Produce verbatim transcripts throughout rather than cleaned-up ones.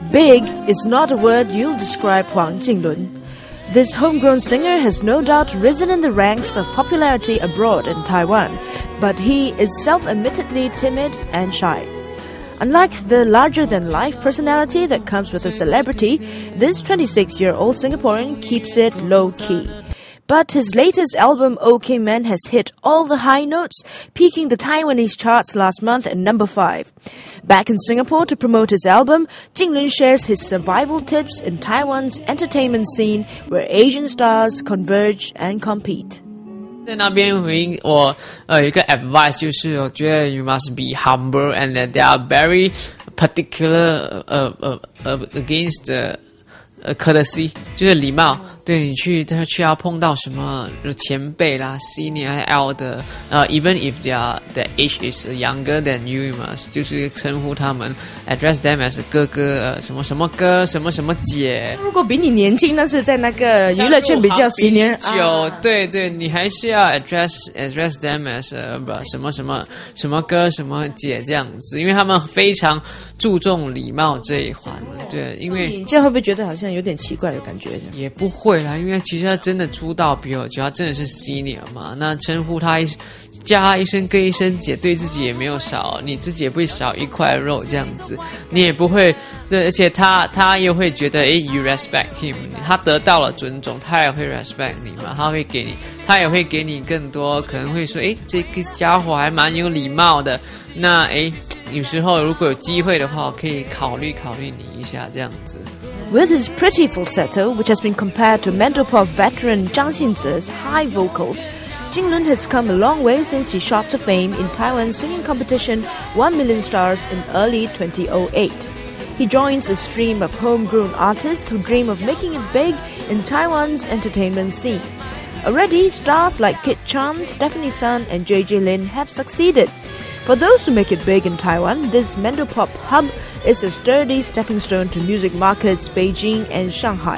Big is not a word you'll describe Huang Jinglun. This homegrown singer has no doubt risen in the ranks of popularity abroad in Taiwan, but he is self-admittedly timid and shy. Unlike the larger-than-life personality that comes with a celebrity, this twenty-six-year-old Singaporean keeps it low-key. But his latest album, OK Man, has hit all the high notes, peaking the Taiwanese charts last month at number five. Back in Singapore to promote his album, Jinglun shares his survival tips in Taiwan's entertainment scene, where Asian stars converge and compete. 在那边回应我呃有一个 advice 就是我觉得 you must be humble and that they are very particular 呃呃呃 against the 呃 courtesy 就是礼貌，对你去他去要碰到什么前辈啦 senior elder 呃 even if their their age is younger than you, you must 就是称呼他们 address them as 哥哥呃什么什么哥什么什么姐。 如果比你年轻，那是在那个娱乐圈比较 senior 久，对对，你还是要 address address them as 呃不什么什么什么哥什么姐这样子，因为他们非常注重礼貌这一环。对，因为你这样会不会觉得好像有点奇怪的感觉？ 也不会啦，因为其实他真的出道比我久，他真的是 senior 嘛，那称呼他一叫他一声哥一声姐，对自己也没有少，你自己也不会少一块肉这样子，你也不会对，而且他他又会觉得诶 you respect him， 他得到了尊重，他也会 respect 你嘛，他会给你，他也会给你更多，可能会说诶这个家伙还蛮有礼貌的，那诶有时候如果有机会的话，可以考虑考虑你一下这样子。 With his pretty falsetto, which has been compared to Mandopop veteran Zhang Xinzi's high vocals, Jinglun has come a long way since he shot to fame in Taiwan's singing competition One Million Stars in early twenty oh eight. He joins a stream of homegrown artists who dream of making it big in Taiwan's entertainment scene. Already, stars like Kit Chan, Stephanie Sun and J J Lin have succeeded. For those who make it big in Taiwan, this Mandopop hub is a sturdy stepping stone to music markets Beijing and Shanghai.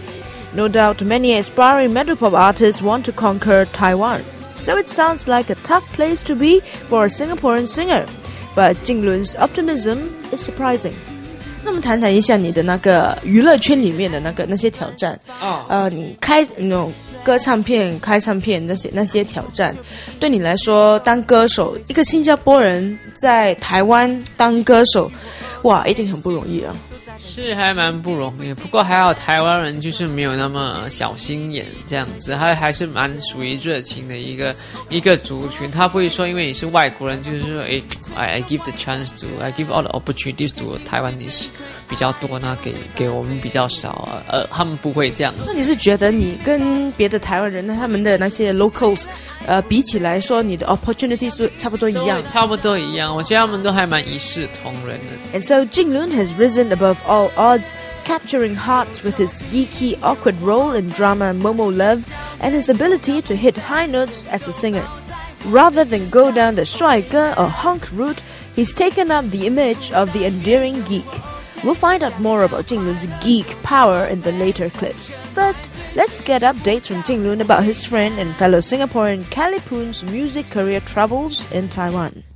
No doubt many aspiring Mandopop artists want to conquer Taiwan, so it sounds like a tough place to be for a Singaporean singer. But Jinglun's optimism is surprising. 那我们谈谈一下你的那个娱乐圈里面的那个那些挑战。哦，呃，你开那种歌唱片、开唱片那些那些挑战，对你来说，当歌手，一个新加坡人在台湾当歌手，哇，一定很不容易啊。 是还蛮不容易，不过还好台湾人就是没有那么小心眼这样子，他还是蛮属于热情的一个一个族群，他不会说因为你是外国人就是说诶 I, I give the chance to I give all the opportunities to Taiwanese 比较多呢，给给我们比较少啊，呃他们不会这样子。 那你是觉得你跟别的台湾人他们的那些 locals 呃比起来说，你的 opportunities 差不多一样？ 差不多一样，我觉得他们都还蛮一视同仁的。 And so Jinglun has risen above all odds, capturing hearts with his geeky, awkward role in drama Momo Love and his ability to hit high notes as a singer. Rather than go down the 帅哥 or hunk route, he's taken up the image of the endearing geek. We'll find out more about Jinglun's geek power in the later clips. First, let's get updates from Jinglun about his friend and fellow Singaporean Kelly Poon's music career troubles in Taiwan.